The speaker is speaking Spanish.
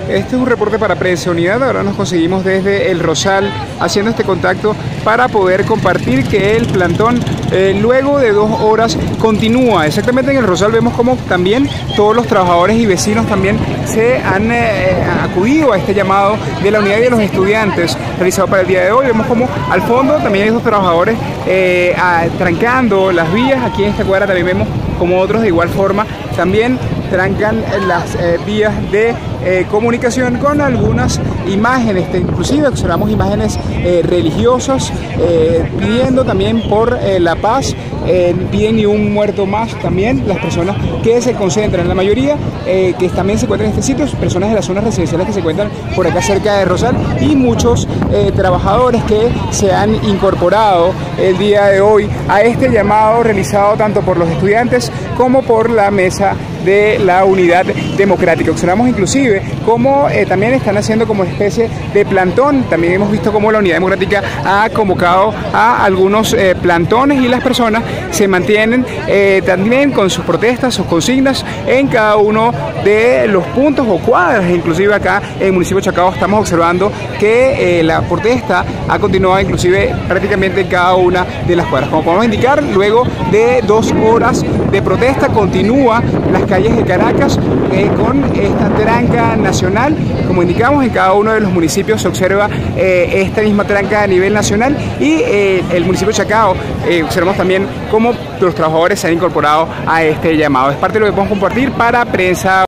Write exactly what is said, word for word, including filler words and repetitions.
Este es un reporte para Prensa Unidad. Ahora nos conseguimos desde El Rosal haciendo este contacto para poder compartir que el plantón eh, luego de dos horas continúa. Exactamente en El Rosal vemos como también todos los trabajadores y vecinos también se han eh, acudido a este llamado de la unidad y de los estudiantes realizado para el día de hoy. Vemos como al fondo también hay dos trabajadores eh, a, trancando las vías. Aquí en esta cuadra también vemos como otros de igual forma también trancan las eh, vías de eh, comunicación con algunas imágenes, inclusive observamos imágenes eh, religiosas eh, pidiendo también por eh, la paz, eh, piden ni un muerto más también las personas que se concentran, la mayoría eh, que también se encuentran en este sitio, personas de las zonas residenciales que se encuentran por acá cerca de Rosal y muchos eh, trabajadores que se han incorporado el día de hoy a este llamado realizado tanto por los estudiantes como por la mesa de la Unidad Democrática. Observamos inclusive cómo eh, también están haciendo como especie de plantón. También hemos visto cómo la Unidad Democrática ha convocado a algunos eh, plantones y las personas se mantienen eh, también con sus protestas, sus consignas en cada uno de los puntos o cuadras. Inclusive acá en el municipio de Chacao estamos observando que eh, la protesta ha continuado inclusive prácticamente en cada una de las cuadras. Como podemos indicar, luego de dos horas de protesta continúa las calles de Caracas eh, con esta tranca nacional. Como indicamos, en cada uno de los municipios se observa eh, esta misma tranca a nivel nacional y eh, el municipio de Chacao eh, observamos también cómo los trabajadores se han incorporado a este llamado. Es parte de lo que podemos compartir para Prensa